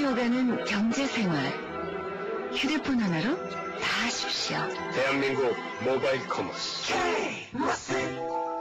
깊어가는 경제생활. 휴대폰 하나로 다 하십시오. 대한민국 모바일 커머스. K-마스